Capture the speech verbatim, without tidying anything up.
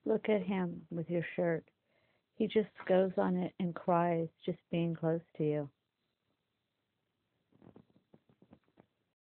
Look at him with your shirt. He just goes on it and cries just being close to you.